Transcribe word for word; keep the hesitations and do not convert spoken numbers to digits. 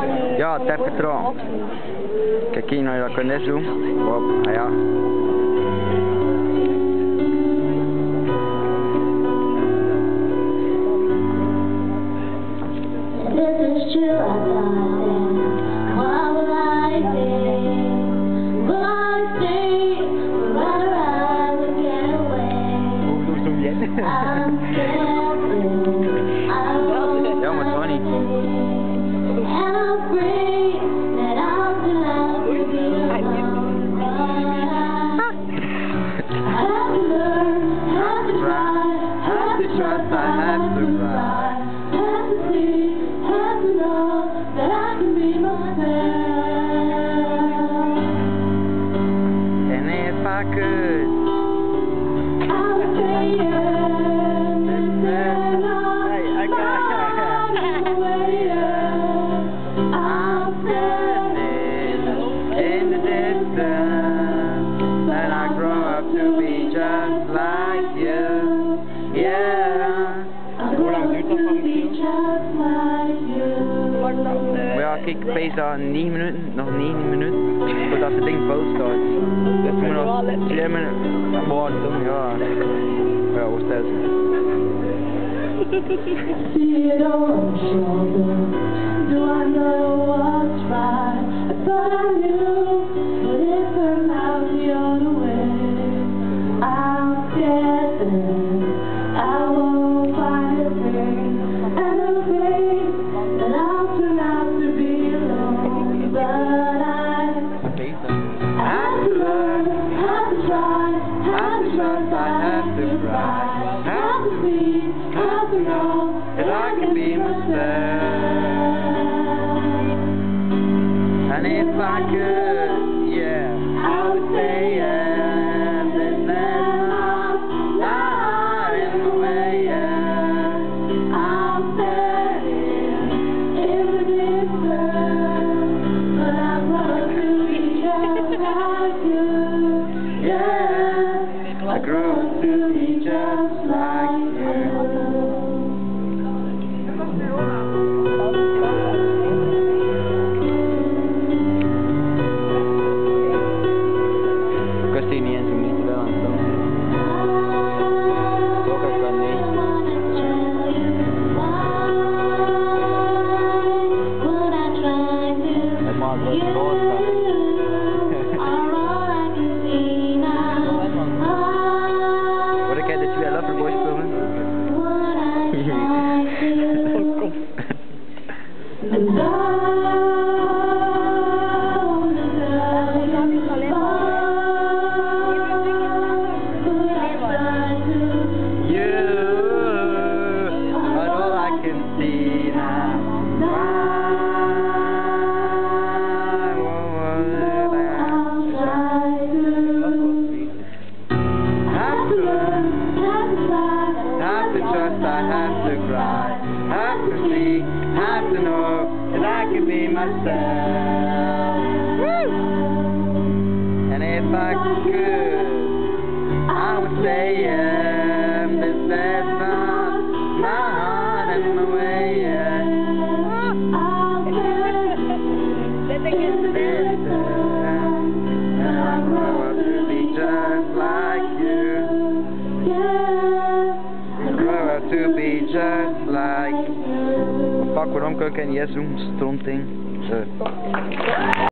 Ja, het even trouw. Kijk hier naar je dat kan net doen. Hop, ah ja. This is true, I thought then. What will I say? Will I stay? Or rather I will get away? I'm scared, I won't Ja, maar het was niet. and I'm afraid that I'll turn out to be alone. I have to learn, have to try, have to trust, I have to cry, have to see, have to know that I can be myself. And if I could, I would say yes, and Hey, I got it. I'm standing in the distance, and I grow up to be just like you. Yeah. Hoe lang duurt dat van Maar ja, kijk, ik pees dat negen minuten, nog negen minuten, voordat het ding fout staat. Dus we moeten nog twee minuten wachten, ja. Ja, wat stel je? See it over my shoulder. Do I know what's right? I thought I knew, but it turned out the other way. I'm scared that I won't find a thing, and I'm afraid that I'll turn out to be alone. But I have to learn, have to try, have to trust, I have to cry, have to be, have to know that I can be myself. And if I could, yeah, I would say yeah, but there's not, not in the way, yeah. I'm standing in the distance, but I grow to be just like you. Yeah, I grew up to be just like you. Questi niente, mi sto levando. Poco con lei. È molto riposta. What a cat that you had love for boys filming. I have to cry, have to see, have to know that I can be myself. Woo! And if I could, I would say yeah, but that's not my heart and my way, yeah. And I grow up to be just like you. To be just like. Fuck, waarom kan ik een yes doen? Stroom ding. Zo.